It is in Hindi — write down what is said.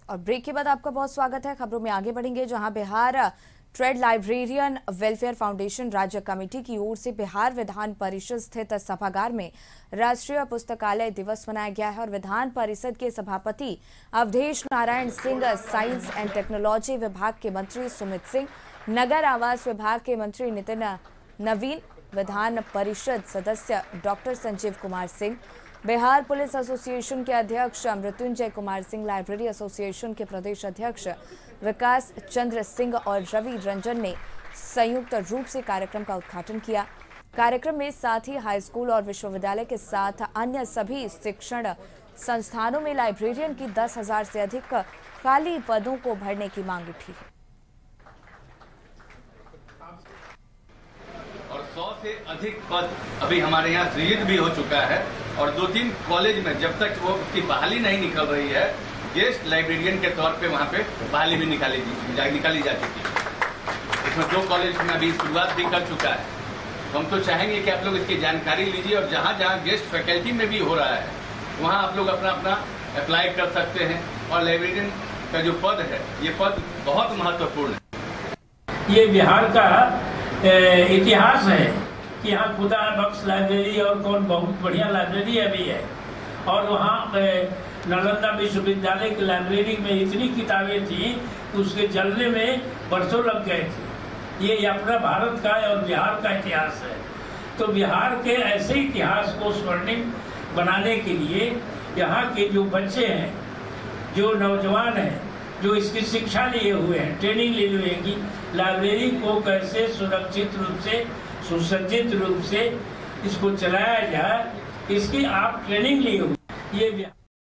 और ब्रेक के बाद आपका बहुत स्वागत है। खबरों में आगे बढ़ेंगे, जहां Bihar trade librarian welfare foundation राज्य कमेटी की ओर से बिहार विधान परिषद स्थित सभागार में राष्ट्रीय पुस्तकालय दिवस मनाया गया है और विधान परिषद के सभापति Awadhesh Narayan Singh, science and technology विभाग के मंत्री सुमित सिंह, नगर आवास विभाग के मंत्री नितिन नवीन, विधान परिषद सदस्य doctor Sanjeev Kumar Singh, Bihar police association के अध्यक्ष मृत्युंजय कुमार सिंह, लाइब्रेरी एसोसिएशन के प्रदेश अध्यक्ष विकास चंद्र सिंह और रवि रंजन ने संयुक्त रूप से कार्यक्रम का उद्घाटन किया। कार्यक्रम में साथ ही हाई स्कूल और विश्वविद्यालय के साथ अन्य सभी शिक्षण संस्थानों में लाइब्रेरियन की 10,000 से अधिक खाली पदों को भरने की मांग उठी है और 100 से अधिक पद अभी हमारे यहाँ सृजित भी हो चुका है और 2-3 कॉलेज में जब तक वो उसकी बहाली नहीं निकल रही है, गेस्ट लाइब्रेरियन के तौर पे वहाँ पे बहाली भी निकाली जा चुकी है। इसमें 2 कॉलेज में अभी शुरुआत भी कर चुका है। तो हम तो चाहेंगे कि आप लोग इसकी जानकारी लीजिए और जहाँ जहाँ गेस्ट फैकल्टी में भी हो रहा है वहाँ आप लोग अपना अपना अप्लाई कर सकते हैं। और लाइब्रेरियन का जो पद है, ये पद बहुत महत्वपूर्ण है। ये बिहार का इतिहास है कि यहाँ खुदा बख्श लाइब्रेरी और कौन बहुत बढ़िया लाइब्रेरी अभी है। और वहाँ नालंदा विश्वविद्यालय की लाइब्रेरी में इतनी किताबें थी कि उसके जलने में बरसों लग गए थे। ये अपना भारत का और बिहार का इतिहास है। तो बिहार के ऐसे इतिहास को स्वर्णिम बनाने के लिए यहाँ के जो बच्चे हैं, जो नौजवान हैं, जो इसकी शिक्षा लिए हुए हैं, ट्रेनिंग लिए हुए हैं कि लाइब्रेरी को कैसे सुरक्षित रूप से, सुसज्जित रूप से इसको चलाया जाए, इसकी आप ट्रेनिंग लिए हुए। ये